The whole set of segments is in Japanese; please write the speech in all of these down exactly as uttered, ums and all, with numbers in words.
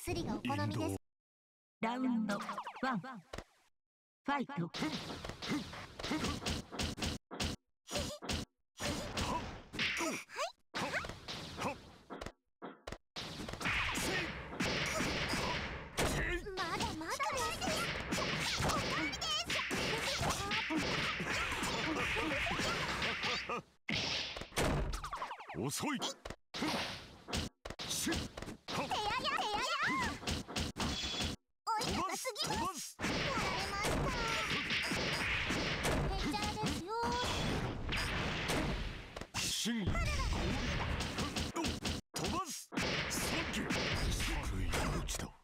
薬がお好みです。 ラウンドワン、ファイト。 遅い。しっ。 手やや手やや。おいらがすぎます。やられました。ヘチャーですよ。 真意。飛ばす。サンキュー。軽い命だ。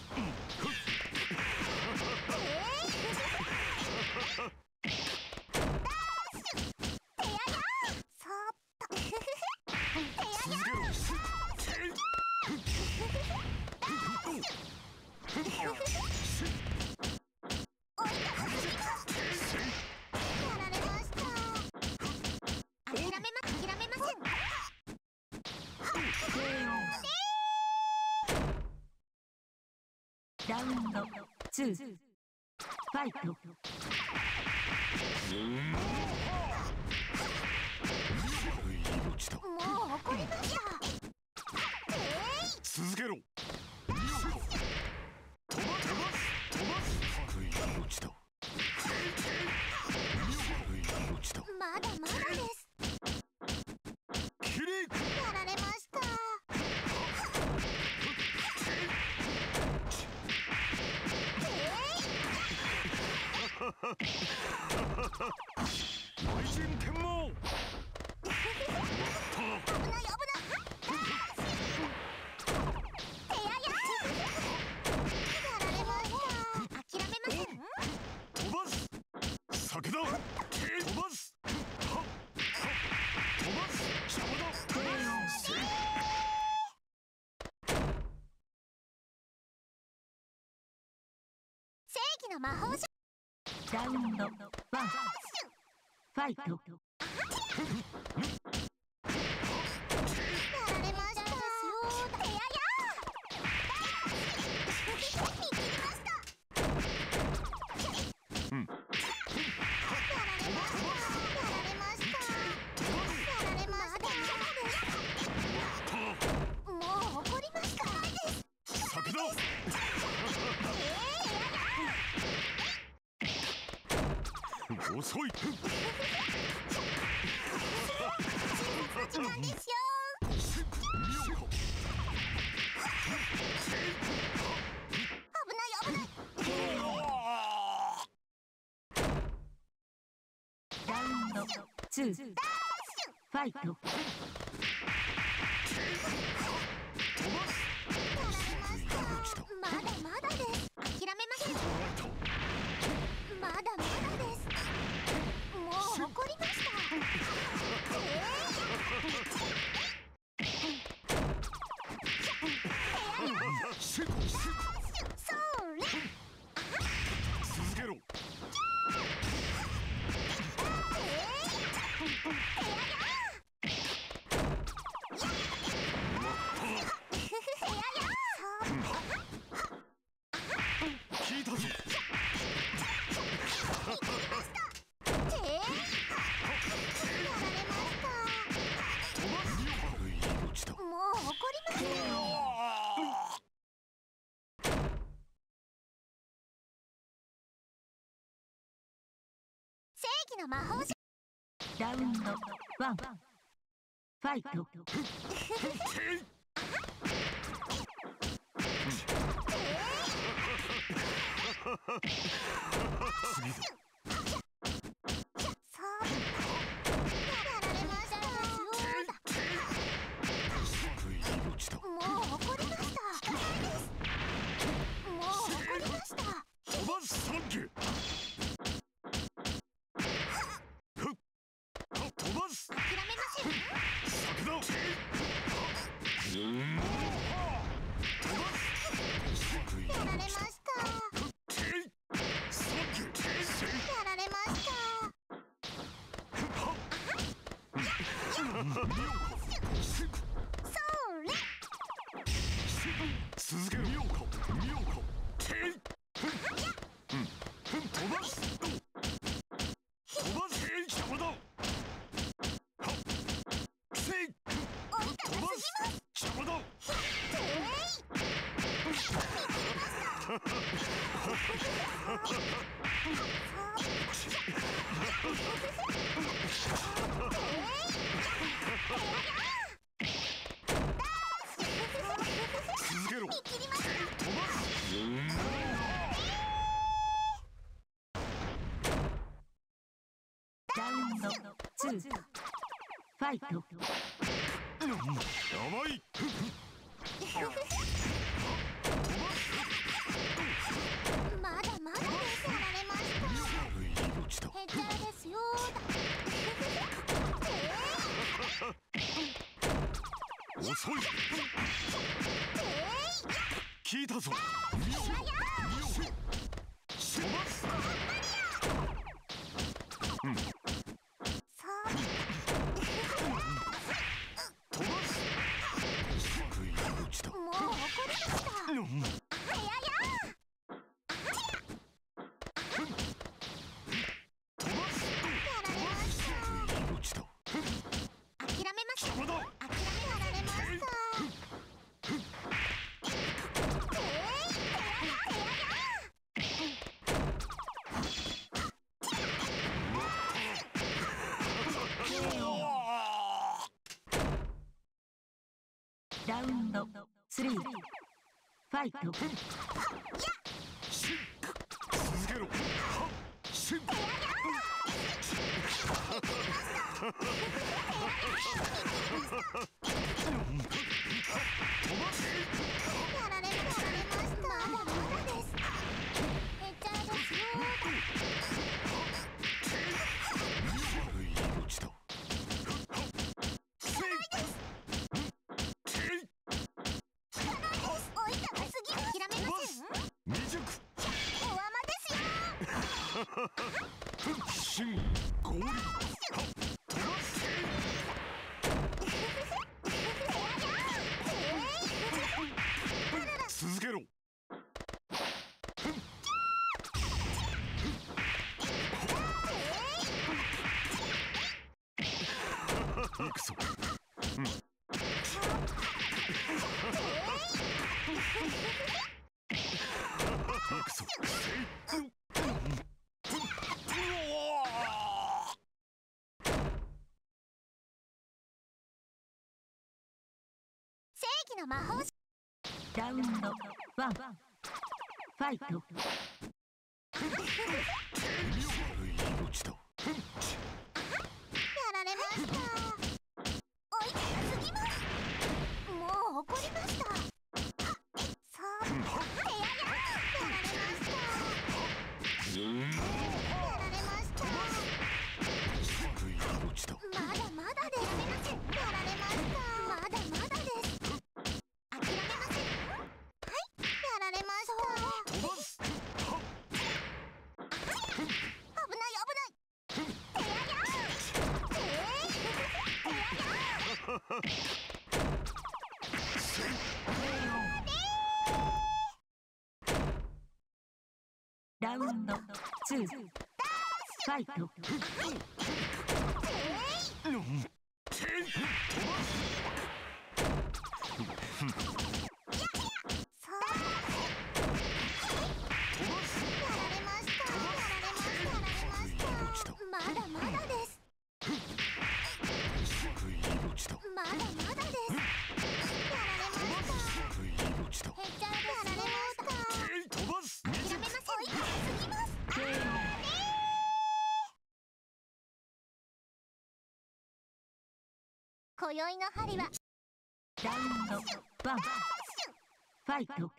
ラウンドツー、ファイト。 もう怒りました。 続けろ。飛ば飛ばす飛ばす。軽い命だ。軽い命だ。 まだまだです。 キリ。 やられました。 雷神剣網。 危ない危ない。手やや。やられました。諦めません。 飛ばす。酒だ。飛ばす。はっ。飛ばす。邪魔だ。 正義の魔法書。 ラウンドワン、ファイト。 やられました。手やや。見切りました。 うん。 やられました。やられました。やられました。もう怒りました。 酒だ。遅い。 時間ですよ。危ない危ない。 ラウンドツー、ファイト。 やられました。まだまだです。諦めません。まだまだです。もう怒りました。それ。 続けろ。聞いたぞ。 の魔法じラウンドワン、ファイト。 次だ。 もう怒りました。もう怒りました。 飛ばすサンキュー。飛ばす。 諦めません。 先だ。うん飛ばす。 やられました。 サンキュー。 やられました。それ。 続けるようか。 続けろ。 見切りました。 飛ばす。 ラウンドツーファイト。 やばい。 まだまだです。やられました。 悪い命だ。 ヘッダーですよーだ。 遅い。聞いたぞ。見よ。見よ。飛ばす。うん。 さあ。 飛ばす。悪い命だ。 もう怒りました。 うん。 はやや。 飛ばす。 やられました。 悪い命だ。 諦めました。 邪魔だ。 諦めやられました。 ラウンドスリーファイト。 しん。続けろ。はっ。しん。飛ばす。 やられまやられました。まだまだです。ヘッダーですよ悪い命だ。 追いたがすぎます。諦めません。 未熟。 おわまですよ。 新合流。飛ばす。続けろ。行くぞ。うん。行くぞ。 正義の魔法師。 ラウンドワンファイト。 悪い命だ。 やられました。追いたがすぎます。もう怒りました。さあ。ややや。やられました。やられました。 悪い命だ。 まだまだです。やられました。まだまだです。諦めません。はい。やられました。 飛ばす。はっ。 危ない危ない。ややや。 ラウンドツーファイト。 うんてい。飛ばす。 さあ。 飛ばす。 やられました。やられました。やられました。まだまだです。 悪い命だ。 まだまだです。やられました。 悪い命だ。 ヘッダーです。やられました。 てい。飛ばす。 諦めません。追いかけすぎます。今宵の針はラウンドワンファイト。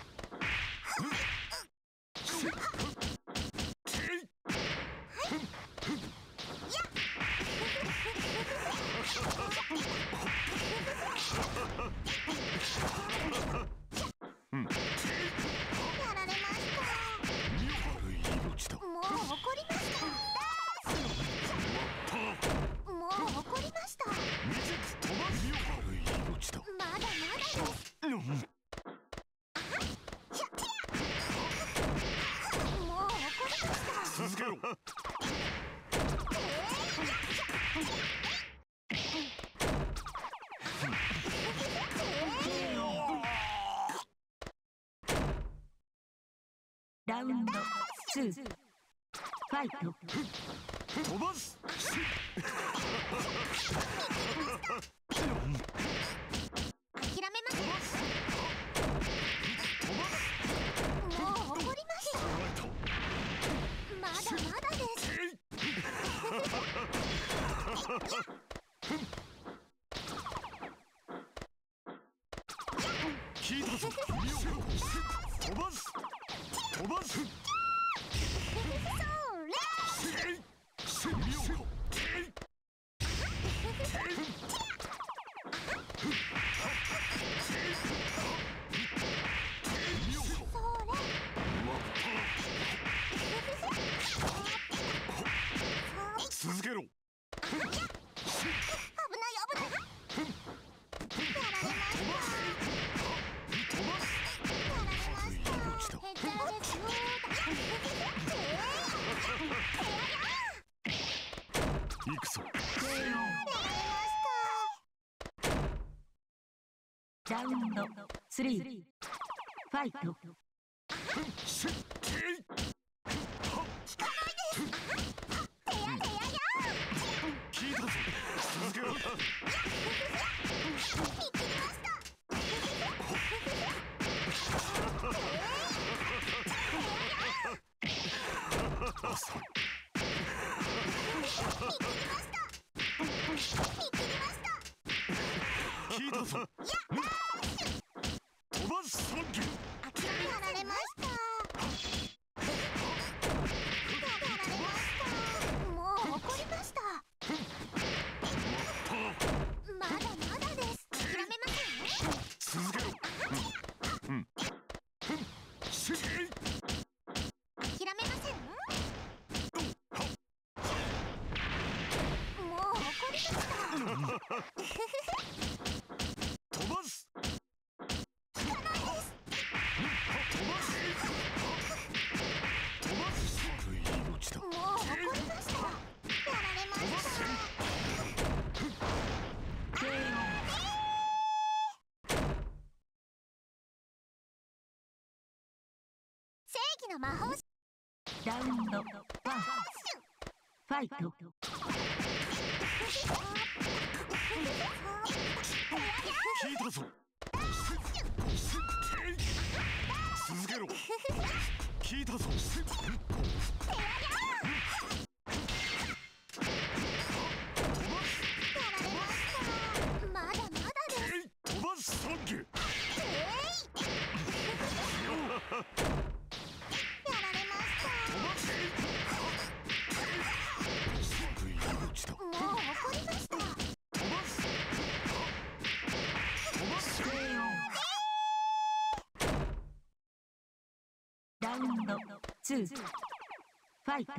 うん。 やられました。 悪い命だ。 もう怒りました。もう怒りました。 未熟。飛ばす。悪い命だ。 まだまだです。 うん。 もう怒りました。 続けろ。 ラウンドツーファイト。 飛ばす。し聞いたぞ。飛ばす飛ばす。それ。続けろ。危ない危ない。やられました。やられました。へたらですよ。行くぞ。 ラウンドスリー、ファイト。 聞いたぞ。続けろ。遅い。聞いたぞ。飛ばすサンキュー。 やられました。もう怒りました。まだまだです。諦めませんね。 続けろ。うん。し。 諦めません。もう怒りました。 飛ばす。 つかないです。 飛ばす。飛ばす。軽い命だ。 もう怒りました。やられました。正義の魔法師。 ラウンドワン、ファイト。 聞いたぞ。続けろ。聞いたぞ。 まだまだです。 飛ばすサンキュー。 やられました。 飛ばす。軽い命だ。 もう怒りました。 飛ばす。飛ばす。 ラウンドツー、ファイト。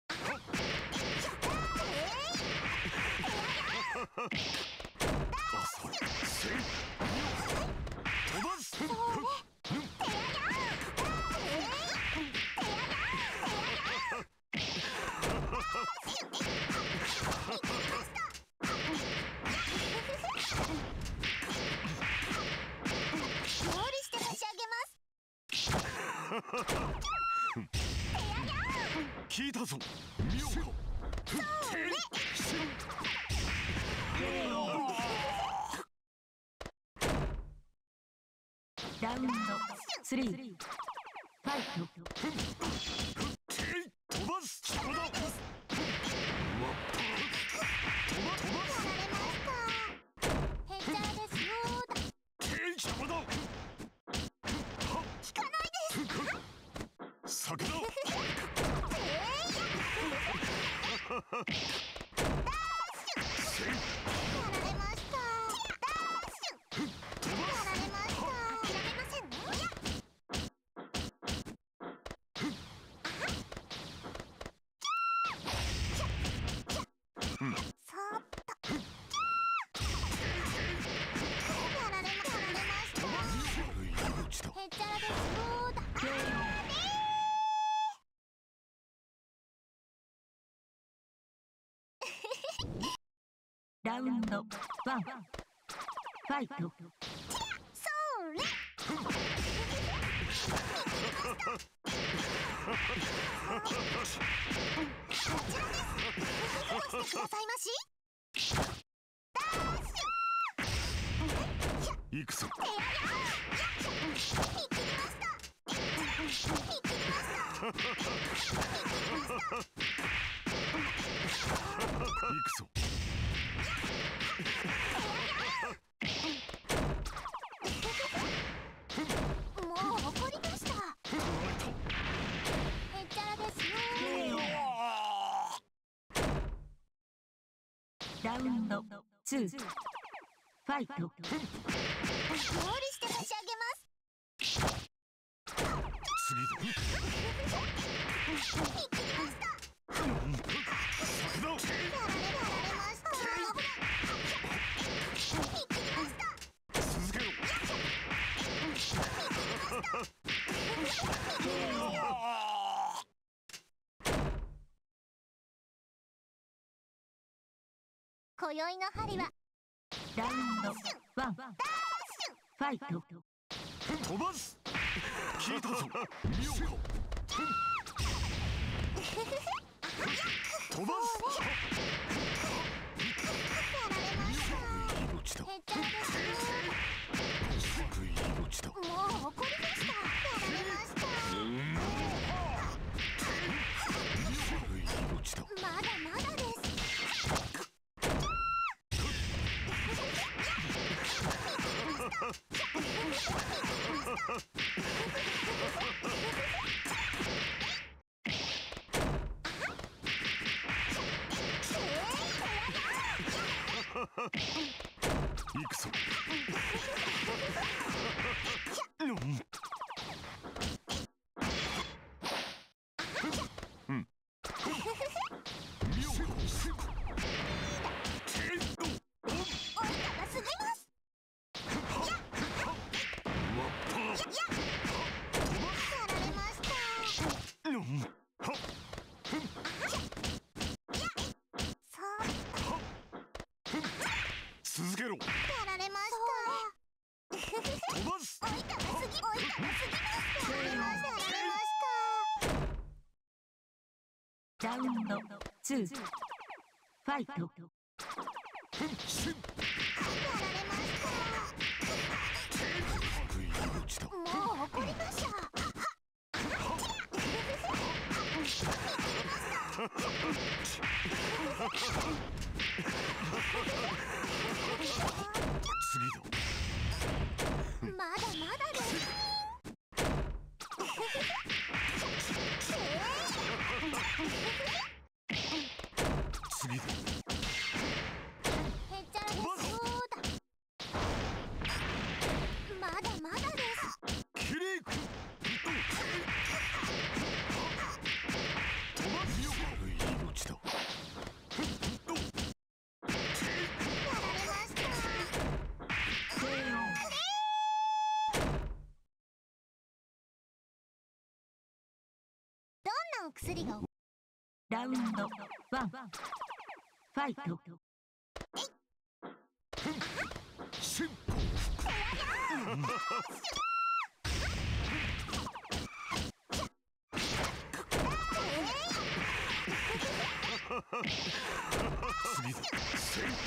遅い。飛ばす。 料理して差し上げます。 聞いたぞ。見ようか。 ラウンドスリー、ファイト。 飛ばす。邪魔だ。飛ば飛ばす。 へたらですよ。 邪魔だ。 聞かないです。 酒だ。 やられました。 飛ばす。 やられました。諦めませんね。そーっと。やられまやられました。 軽い命だ。 へっちゃらですよ。だ。 ラウンドワン、ファイト。 それ。こちらです。どうしてくださいまし。 行くぞ。 いやいや。見切りました。見切りました。見切りました。 行くぞ。 ラウンドツーファイト。 料理して差し上げます。 次だ。 見切りました。 先だ。 やられやられました。見切りました。 続けろ。 今宵の針はラウンドワンファイト。 飛ばす。聞いたぞ。見ようか。飛ばす。 やられました。 命だ。 へっちゃらですよ。 救い命だ。 もう怒りました。やられました。 救い命だ。 まだまだです。 行くぞ。うん。見ようか。 おい高すぎます。やられました。そう続けろ。 やられました。 飛ばす。 おい高すぎ、おい高すぎます。やられました。やられました。 ラウンドツーファイト。 しん。 やられました。 救い命だ。 もう怒りました。 次だ。 まだまだです。 次だ。 へっちゃらです。そうだ。まだまだです。 キリック。飛ばすよ。救い命だ。 やられました。どんなお薬が。 ラウンドワンファイト。 しん。次だ。せん。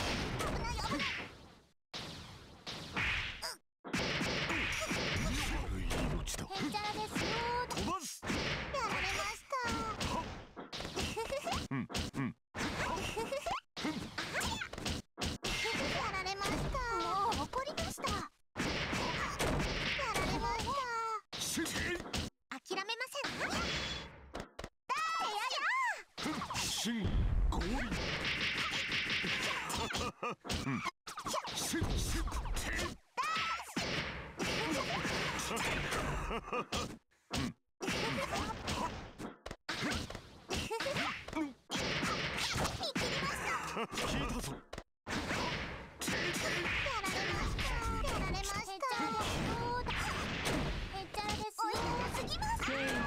救い命だ。 へっちゃらです。そうだ。 飛ばす。 やられました。 うんうん。 やられました。もう怒りました。やられました。 しん。 諦めません。 しん。氷。うん。しん。しん。聞いたぞ。 やられました。やられました。そうだ。へっちゃらです。おい高すぎます。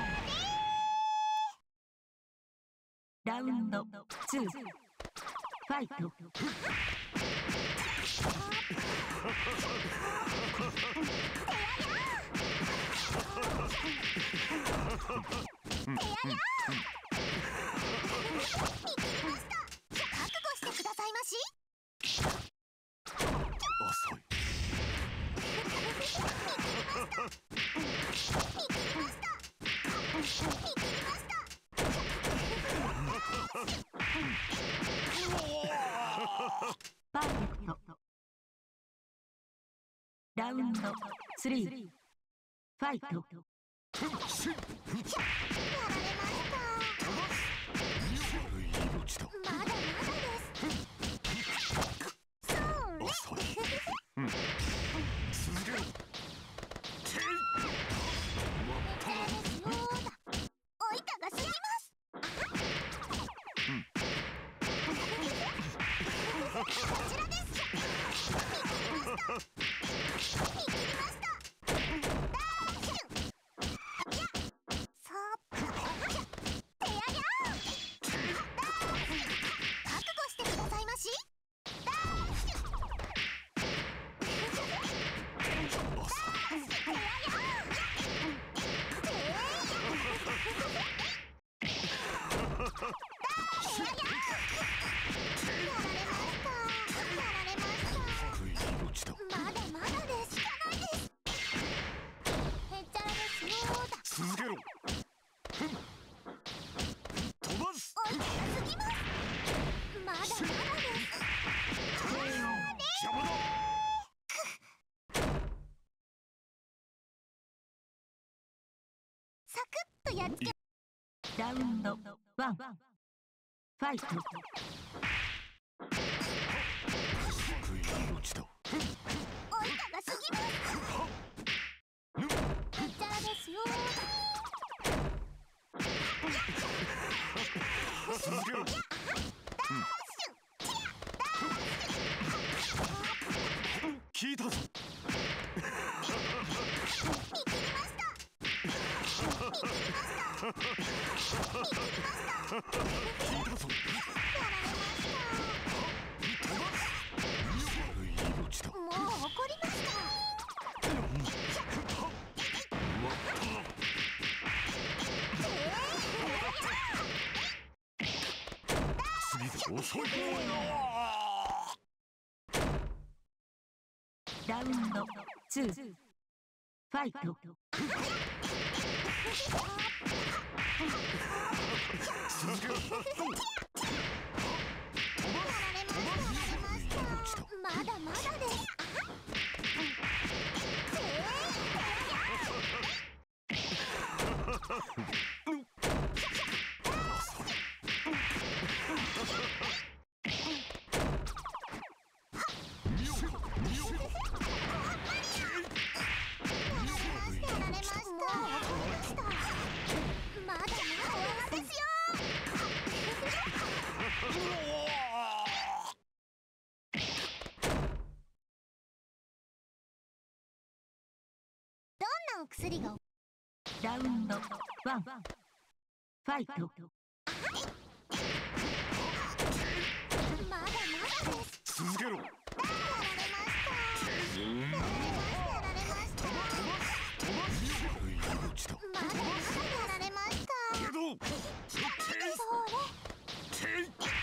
ラウンドツーファイト。 覚悟してくださいまし。 遅い。 パーフェクト。ラウンドスリーファイト。 しん。 やられました。 救い命だ。 まだまだです。 ちらです。見切りました。見切りました。ダッシュ。いや、そーっと。てややー。ダッシュ。覚悟してくださいまし。ダッシュ。まだまだです。へっちゃらですよーだ。 続けろ。ふん。飛ばす。 追い高すぎます。まだまだです。 邪魔だ。 サクッとやっつけ。 ラウンドワンファイト。 低い命だ。 追い高すぎます。へっちゃらですよーだ。 続けろ。聞いたぞ。 見切りました。見切りました。見切りました。 聞いたぞ。 やられました。 飛ばす。低い命だ。 もう怒りました。 次で遅い。 ラウンドツーファイト。 続けろ。飛ばす。 まだまだです。まだまだですよ。どんなお薬が。 ラウンドワンファイト。 まだまだです。 続けろ。 やられました。やられました。 飛ばす。飛ばす。低い命だ。 まだまだやられました。 けど。 それ。 てい。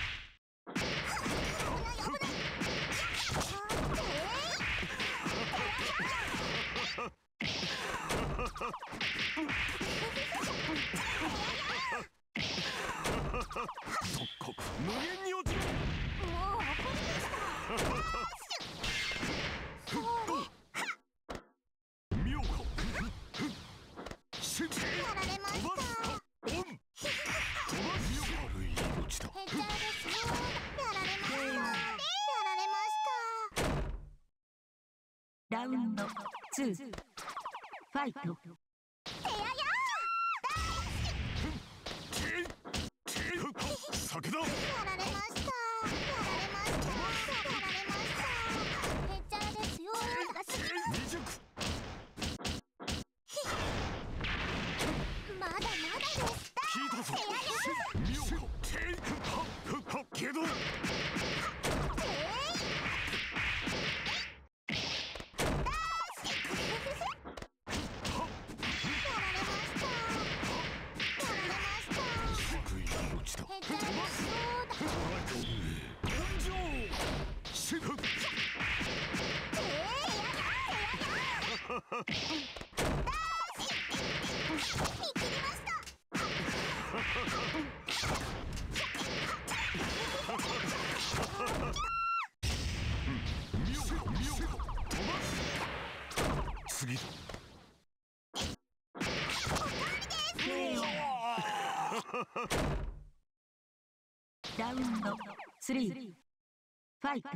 即刻無限に落ちる。 もう怒りました。それ。 妙か。シュッ。 やられました。 オン。飛ばす。軽い命だ。 へっちゃらですよ。やられました。やられました。 ラウンドツーファイト。 てやや酒だ。 やられました。やられました。やられました。へっちゃらですよ。 未熟。 まだまだです。 聞いたぞ。妙か。けど。次だ。 ラウンドスリーファイト。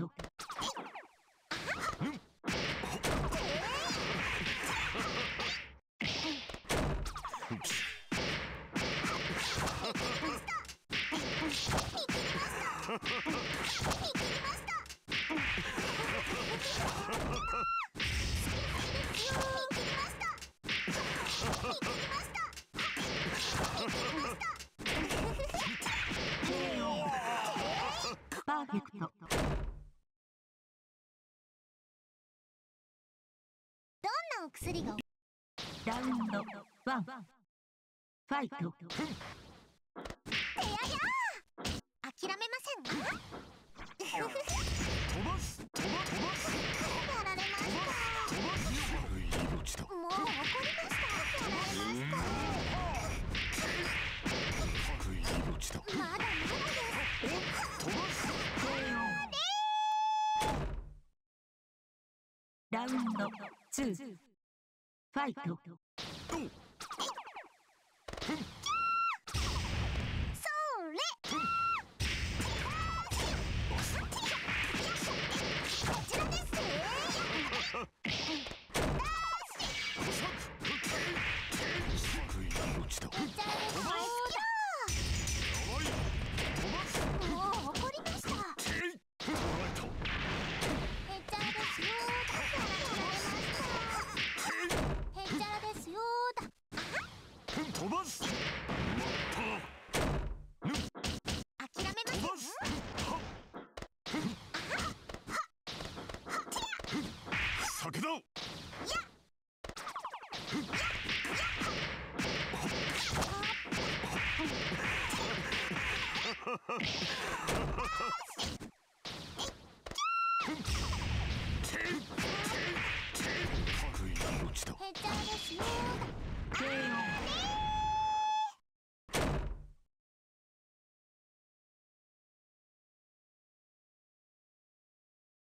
見切りました。 なお薬が。 ラウンドワンファイト。 てややー諦めませんわ。 飛ばす飛ば飛ばすやられまし飛ばす悪い命だ。 た。もう怒りました。やられま悪い命だ。 した。まだまだです。 飛ばすラウンドツーファイト。 それ。こちらです。 悪い命だ。 じゃあです。もう怒りました。 えい捕らえた。 へっちゃらですよーだ。やられました。へっちゃらですよーだ。 飛ばす。まった諦めま飛ばす。 せん。 酒だ。